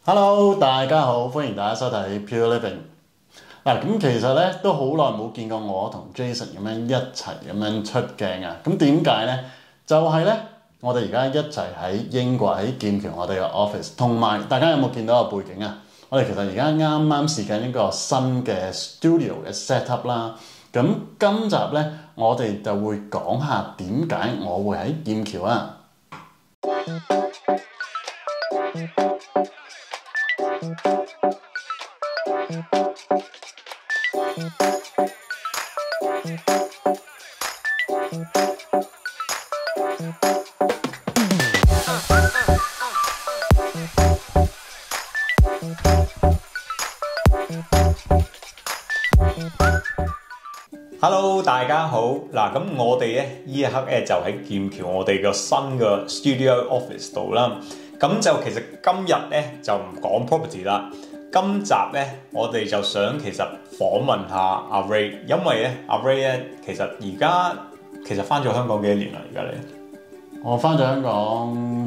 Hello， 大家好，歡迎大家收睇 Pure Living。咁其實咧都好耐冇見過我同 Jason 咁樣一齊咁樣出鏡啊。咁點解咧？就係咧，我哋而家一齊喺英國喺劍橋我哋嘅 office， 同埋大家有冇見到個背景啊？我哋其實而家啱啱試緊一個新嘅 studio 嘅 setup 啦。咁今集咧，我哋就會講下點解我會喺劍橋啊。 Hello， 大家好。嗱，咁我哋咧呢一刻咧就喺劍橋我哋個新嘅 studio office 度啦。咁就其實今日咧就唔講 property 啦。今集咧我哋就想其實訪問下阿 Ray， 因為咧阿 Ray 咧其實翻咗香港幾多年啦？而家你我翻咗香港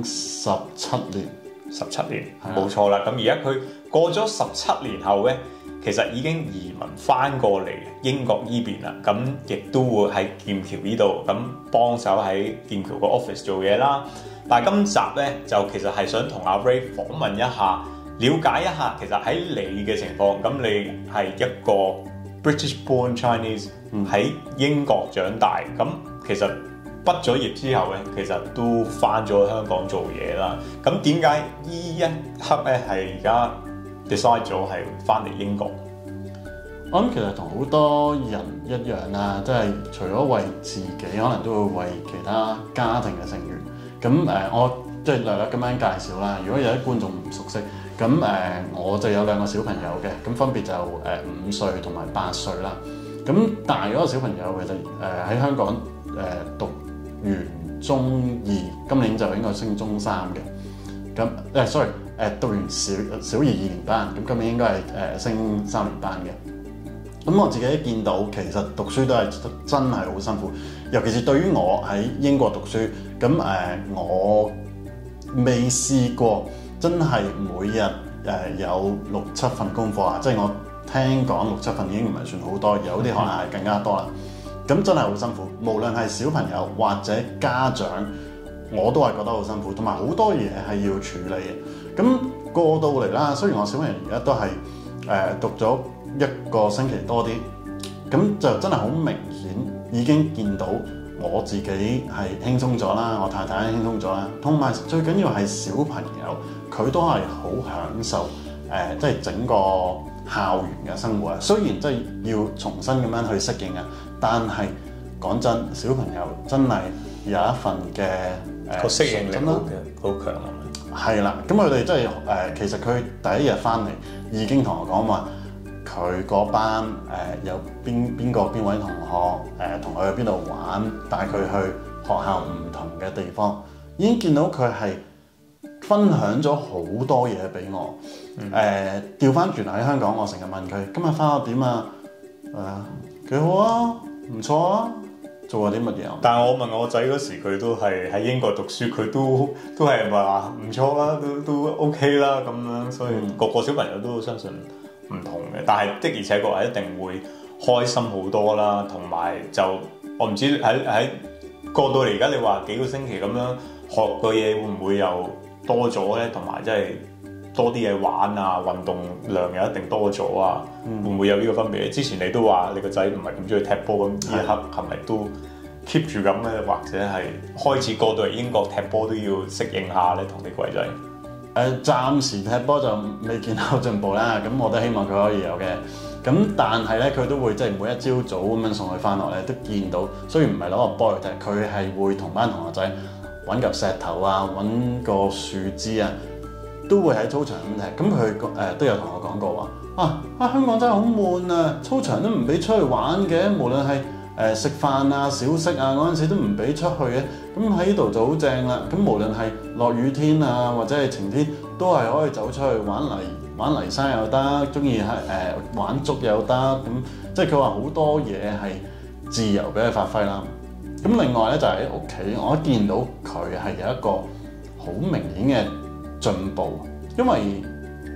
17年 ，17年，冇錯啦。咁而家佢過咗17年後咧，其實已經移民翻過嚟英國依邊啦，咁亦都會喺劍橋呢度咁幫手喺劍橋個 office 做嘢啦。但係今集咧就其實係想同阿 Ray 訪問一下，了解一下其實喺你嘅情況，咁你係一個 British born Chinese 喺英國長大，咁其實畢咗業之後咧，其實都翻咗香港做嘢啦。咁點解呢一刻咧係而家decide 咗係翻嚟英國？ 我諗其實同好多人一樣啦，即係除咗為自己，可能都會為其他家庭嘅成員。咁我即係略略咁樣介紹啦。如果有啲觀眾唔熟悉，咁我就有2個小朋友嘅，咁分別就5歲同埋8歲啦。咁大嗰個小朋友其實喺香港讀完中2，今年就應該升中3嘅。咁sorry。讀完小二2年班，咁今年應該係升3年班嘅。咁我自己見到其實讀書都係真係好辛苦，尤其是對於我喺英國讀書，咁我未試過真係每日有6-7份功課啊！即係我聽講6-7份已經唔係算好多，有啲可能係更加多啦。咁真係好辛苦，無論係小朋友或者家長，我都係覺得好辛苦，同埋好多嘢係要處理嘅。咁過到嚟啦，雖然我小朋友而家都係讀咗1個星期多啲，咁就真係好明顯已經見到我自己係輕鬆咗啦，我太太輕鬆咗啦，同埋最緊要係小朋友佢都係好享受即係整個校園嘅生活啊。雖然真係要重新咁樣去適應啊，但係講真，小朋友真係有一份嘅個適應力好強啊！ 係啦，咁佢哋真係其實佢第一日翻嚟已經同我講話，佢嗰班有邊位同學同佢去邊度玩，帶佢去學校唔同嘅地方，已經見到佢係分享咗好多嘢俾我。調翻轉喺香港，我成日問佢今日翻學點啊？幾好啊，唔錯啊。做過啲乜嘢？ 但係我問我仔嗰時，佢都係喺英國讀書，佢都係話唔錯啦，都 OK 啦咁樣，所以個小朋友都相信唔同嘅。但係的而且確係一定會開心好多啦，同埋就我唔知喺過到嚟而家，你話幾個星期咁樣學個嘢會唔會又多咗咧？同埋即係多啲嘢玩啊，運動量又一定多咗啊，會唔會有呢個分別？之前你都話你個仔唔係咁中意踢波，咁呢一刻係咪都 keep 住咁咧？或者係開始過到嚟英國踢波都要適應下咧，同啲貴仔？ 暫時踢波就未見到進步啦，咁我都希望佢可以有嘅。咁但係咧，佢都會即係每一朝早咁樣送佢翻學咧，都見到。雖然唔係攞個波去踢，佢係會同班同學仔揾嚿石頭啊，揾個樹枝啊，都會喺操場咁踢。咁佢都有同我講過話香港真係好悶啊！操場都唔俾出去玩嘅，無論係食飯啊、小息啊嗰陣時都唔俾出去嘅。咁喺呢度就好正啦。咁無論係落雨天啊，或者係晴天，都係可以走出去玩泥沙又得，中意玩竹又得。咁即係佢話好多嘢係自由俾佢發揮啦。咁另外咧就喺屋企，我見到佢係有一個好明顯嘅進步，因為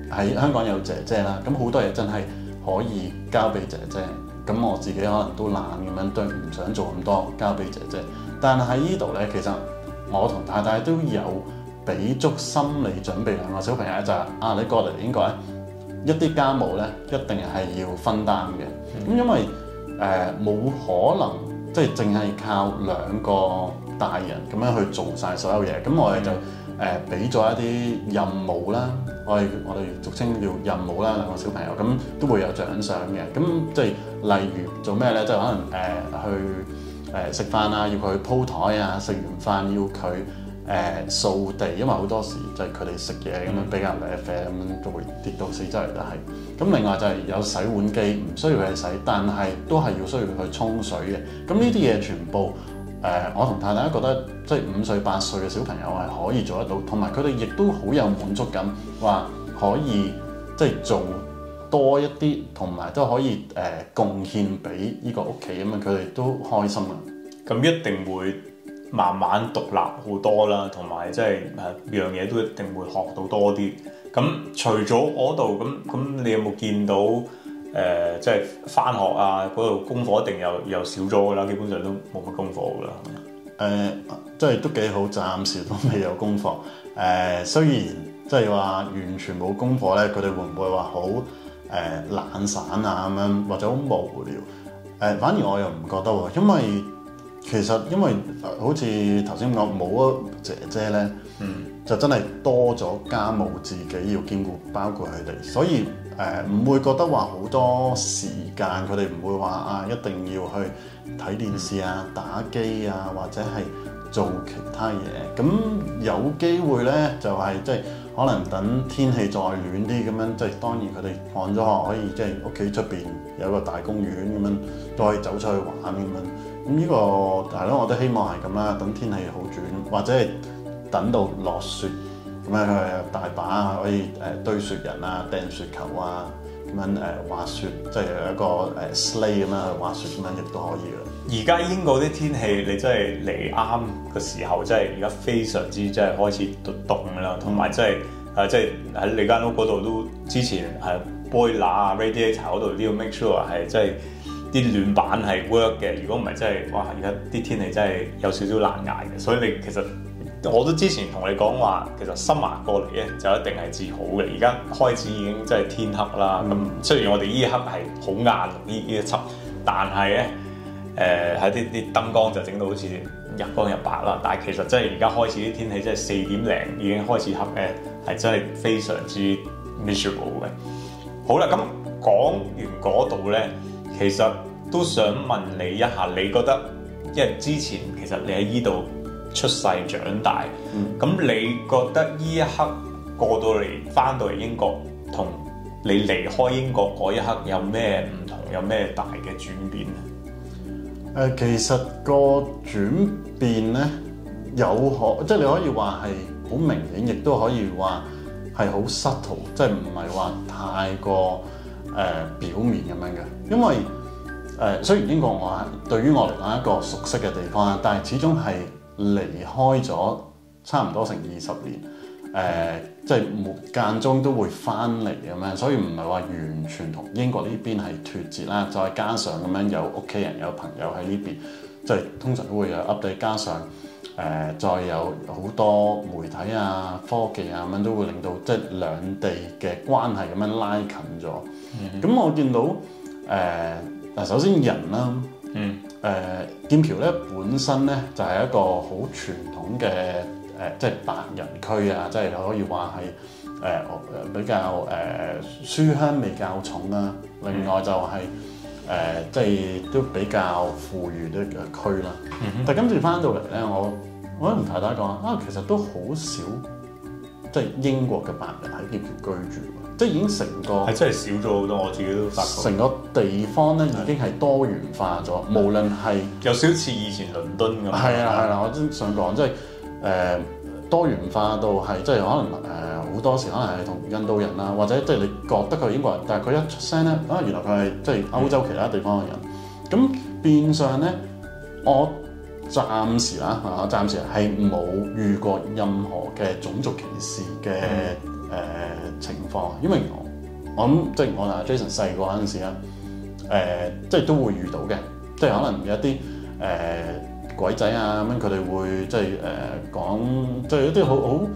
喺香港有姐姐啦，咁好多嘢真係可以交俾姐姐。咁我自己可能都懶咁樣，都唔想做咁多，交俾姐姐。但係喺呢度咧，其實我同太太都有俾足心理準備兩個小朋友就係你過嚟英國咧，一啲家務咧一定係要分擔嘅。咁因為冇可能即係淨係靠兩個大人咁樣去做晒所有嘢。咁我哋就俾咗一啲任務啦，我哋俗稱叫任務啦，兩個小朋友咁都會有獎賞嘅。咁即係例如做咩咧？即係可能去食飯啊，要佢鋪台啊，食完飯要佢掃地，因為好多時就係佢哋食嘢咁樣比較瀨啡咁樣，就會跌到四周圍都係。咁另外就係有洗碗機，唔需要佢洗，但係都係要需要去沖水嘅。咁呢啲嘢全部我同太太覺得即係5歲8歲嘅小朋友係可以做得到，同埋佢哋亦都好有滿足感，話可以即係做多一啲，同埋都可以貢獻俾呢個屋企咁樣，佢哋都開心啊！ 咁一定會慢慢獨立好多啦，同埋即係樣嘢都一定會學到多啲。咁除咗嗰度咁，你有冇見到即係返學啊嗰度功課一定又少咗㗎啦，基本上都冇乜功課㗎啦。 即係都幾好，暫時都未有功課。雖然即係話完全冇功課咧，佢哋會唔會話好懶散啊咁樣，或者好無聊？反而我又唔覺得喎，因為其實好似頭先講冇咗姐姐咧，就真係多咗家務自己要兼顧，包括佢哋，所以唔會覺得話好多時間，佢哋唔會話一定要去睇電視啊、打機啊，或者係做其他嘢。咁有機會咧，就係即係可能等天氣再暖啲咁樣，即係當然佢哋放咗學可以即係屋企出邊有個大公園咁樣，都可以走出去玩咁樣。咁呢個係咯，我都希望係咁啦。等天氣好轉，或者係等到落雪咁樣，佢有大把可以堆雪人啊、掟雪球啊咁樣滑雪，即係有一個sleigh 咁樣去滑雪咁樣，亦都可以嘅。 而家英國啲天氣，你真係嚟啱嘅時候，真係而家非常之即係開始凍啦，同埋即係喺你間屋嗰度都之前boiler 啊、radiator 嗰度都要 make sure 係即係啲暖板係 work 嘅。如果唔係真係哇，而家啲天氣真係有少少難捱嘅。所以你其實我都之前同你講話，其實深華過嚟咧就一定係至好嘅。而家開始已經真係天黑啦。咁雖然我哋呢一刻係好晏呢一輯，但係咧喺啲燈光就整到好似日光日白啦。但係其實真係而家開始啲天氣真係4點零已經開始黑咧，係真係非常之 miserable 嘅。好啦，咁講完嗰度咧，其實都想問你一下，你覺得因為之前其實你喺依度出世長大，咁你覺得呢一刻過到嚟返到嚟英國，同你離開英國嗰一刻有咩唔同，有咩大嘅轉變咧？ 其實個轉變咧即係你可以話係好明顯，亦都可以話係好 subtle，即係唔係話太過表面咁樣嘅。因為雖然英國對於我嚟講係一個熟悉嘅地方啦，但係始終係離開咗差唔多成20年，即係間中都會翻嚟咁樣，所以唔係話完全同英國呢邊係脫節啦。再加上咁樣有屋企人有朋友喺呢邊，即係通常都會有 update，加上再有好多媒體啊、科技啊咁樣都會令到即係兩地嘅關係咁樣拉近咗。咁我見到首先人啦。劍橋咧本身咧就係一個好傳統嘅即係白人區啊，即係可以話係比較書香味較重啦。另外就係即係都比較富裕啲嘅區啦。但係今次翻到嚟咧，我都同太太講其實都好少即係英國嘅白人喺劍橋居住。即係已經成個係真係少咗好多，我自己都發覺。 成個地方咧已經係多元化咗，無論係有少少似以前倫敦咁。 係啦，我都想講，即係多元化到係即係可能好多時可能係同印度人啦，或者即係你覺得佢係英國人，但係佢一出聲咧，原來佢係即係歐洲其他地方嘅人。咁變相咧，我暫時係冇遇過任何嘅種族歧視嘅情況，因為我諗即係我同 Jason 細個嗰陣時啦，即係都會遇到嘅，即係可能有一啲鬼仔啊咁樣，佢哋會即係講即係一啲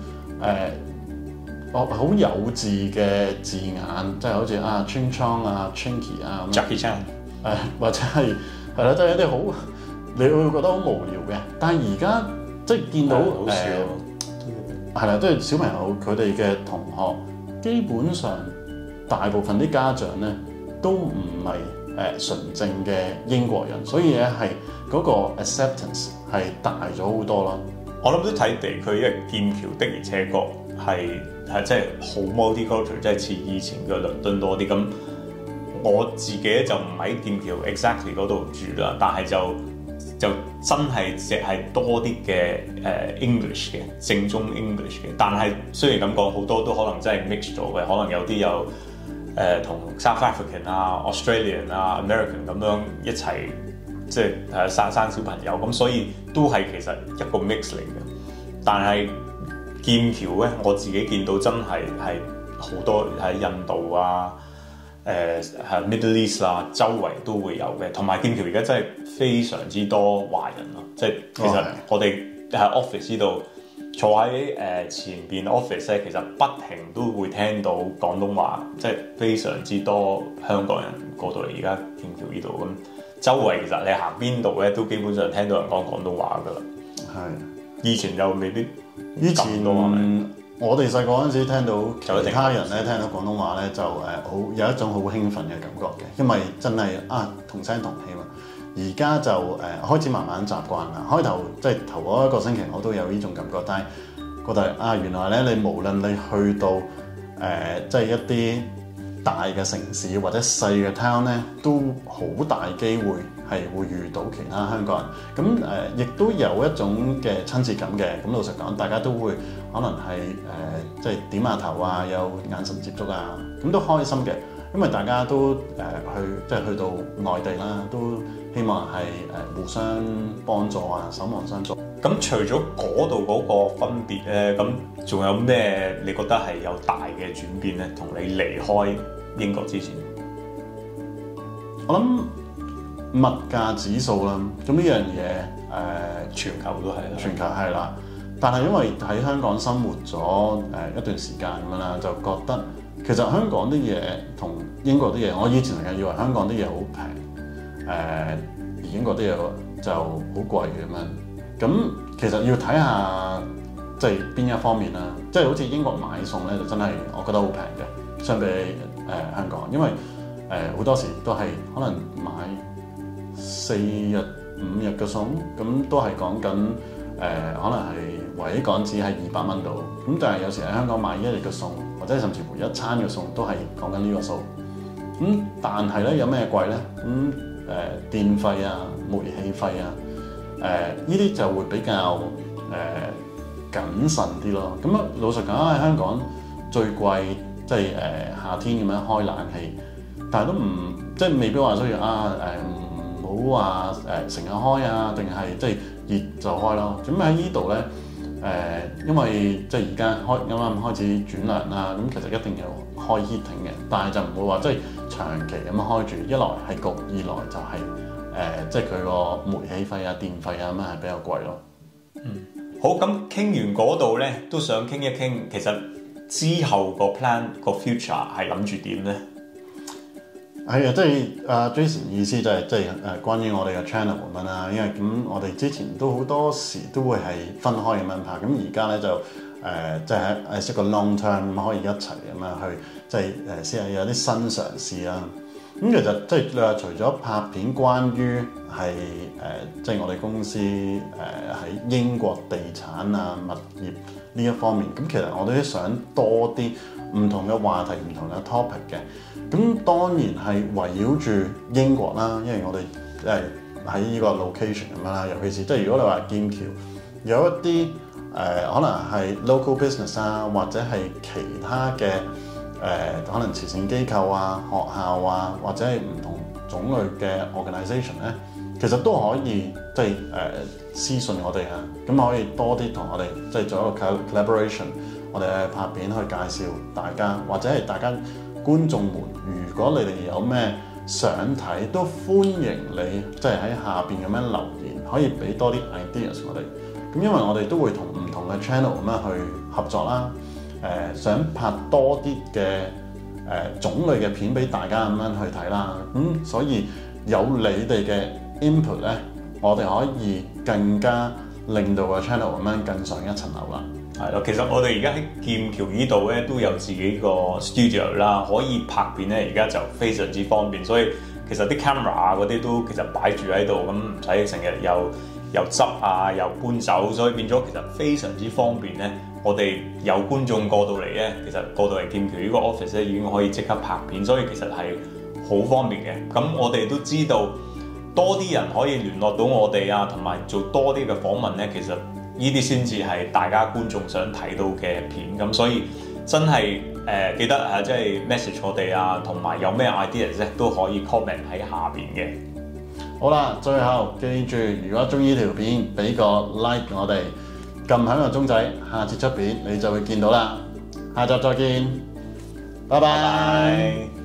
好幼稚嘅字眼，即係好似穿倉啊、Chinky 啊 Jackie Chan 或者係啦，即係一啲好你會覺得好無聊嘅，但係而家即係見到係啦，都係小朋友佢哋嘅同學，基本上大部分啲家長咧都唔係純正嘅英國人，所以咧係嗰個 acceptance 係大咗好多咯。 我諗都睇地區，因為劍橋的而且確係即係好 multicultural，即係似以前嘅倫敦多啲。咁我自己就唔喺劍橋 exactly 嗰度住啦，但係就真係多啲嘅English 嘅正宗 English 嘅。但係雖然咁講，好多都可能真係 mix 咗嘅，可能有啲有同South African 啊、Australian 啊、American 咁樣一齊即係生小朋友，咁所以都係其實一個 mix 嚟嘅。但係劍橋咧，我自己見到真係好多喺印度啊、Middle East 啊，周圍都會有嘅。同埋劍橋而家真係非常之多華人咯，即係其實我哋喺 office 呢度坐喺前邊 office 咧，其實不停都會聽到廣東話，即係非常之多香港人過到嚟而家劍橋呢度咁。周圍其實你行邊度咧，都基本上聽到人講廣東話噶啦。係，以前又未必。以前我哋細個嗰陣時聽到其他人咧聽到廣東話咧，就有一種好興奮嘅感覺嘅，因為真係同聲同氣嘛。而家就開始慢慢習慣啦。開頭即係頭嗰一個星期我都有呢種感覺，但係覺得原來咧你無論你去到即係一啲大嘅城市或者細嘅 town 咧，都好大機會係會遇到其他香港人。咁亦都有一種嘅親切感嘅。咁老實講，大家都會可能係即係點下頭啊，有眼神接觸啊，咁都開心嘅。因為大家都去到內地啦，都希望係互相幫助啊，守望相助。 咁除咗嗰度嗰個分別咧，咁仲有咩你覺得係有大嘅轉變咧？同你離開英國之前， 我諗物價指數啦，咁呢樣嘢全球都係啦， 全球係啦。但係因為喺香港生活咗一段時間咁樣啦，就覺得其實香港啲嘢同英國啲嘢，我以前成日以為香港啲嘢好平，而英國啲嘢就好貴咁樣。咁其實要睇下即係邊一方面啦，即係好似英國買餸咧，就真係我覺得好平嘅，相比香港，因為好多時都係可能買4日5日嘅餸，咁都係講緊可能係為港紙係200蚊度，咁但係有時喺香港買1日嘅餸，或者甚至乎一餐嘅餸都係講緊呢個數。咁但係咧有咩貴咧？咁電費啊、煤氣費啊。呢啲就會比較謹慎啲咯。咁老實講喺香港最貴，即係夏天咁樣開冷氣，但係都唔即係未必話需要唔好話成日開啊，定係即係熱就開咯。咁喺呢度咧因為即係而家啱啱開始轉涼啦，咁其實一定要開 heating 嘅，但係就唔會話即係長期咁樣開住，一來係焗，二來就係。即係佢個煤氣費啊、電費啊咁樣係比較貴咯。 好，咁傾完嗰度咧，都想傾一傾，其實之後個 plan 個 future 係諗住點咧？ 係啊，即係Jason 意思就係即係關於我哋嘅 channel 咁樣啦。因為咁我哋之前都好多時都會係分開咁樣拍，咁而家咧就即係一個 long term 可以一齊咁樣去，即係試下有啲新嘗試啦。咁其實即係你話除咗拍片關於係即係我哋公司喺英國地產啊物業呢一方面，咁其實我哋都想多啲唔同嘅話題、唔同嘅 topic 嘅。咁當然係圍繞住英國啦，因為我哋喺呢個 location 咁樣啦，尤其是即係如果你話劍橋有一啲可能係 local business 啊，或者係其他嘅。可能慈善機構啊、學校啊，或者係唔同種類嘅 organisation 咧，其實都可以即係私信我哋啊，咁可以多啲同我哋即係做一個 collaboration， 我哋去拍片去介紹大家，或者係大家觀眾們，如果你哋有咩想睇，都歡迎你即係喺下邊咁樣留言，可以俾多啲 ideas 我哋。咁因為我哋都會同唔同嘅 channel 咁樣去合作啦，想拍多啲嘅種類嘅片俾大家咁樣去睇啦。咁所以有你哋嘅 input 咧，我哋可以更加令到個 channel 咁樣更上一層樓啦。 係咯，其實我哋而家喺劍橋呢度咧都有自己個 studio 啦，可以拍片咧，而家就非常之方便。所以其實啲 camera 嗰啲都其實擺住喺度，咁唔使成日又執啊又搬走，所以變咗其實非常之方便咧。我哋有觀眾過到嚟咧，其實過到嚟劍橋呢個 office 咧已經可以即刻拍片，所以其實係好方便嘅。咁我哋都知道多啲人可以聯絡到我哋啊，同埋做多啲嘅訪問咧，其實呢啲先至係大家觀眾想睇到嘅片。咁所以真係記得即係 message 我哋啊，同埋有咩 ideas 咧都可以 comment 喺下邊嘅。 好啦，最後記住，如果中意條片，俾個 like 我哋，撳響個鐘仔，下次出片你就會見到啦。下集再見，拜拜。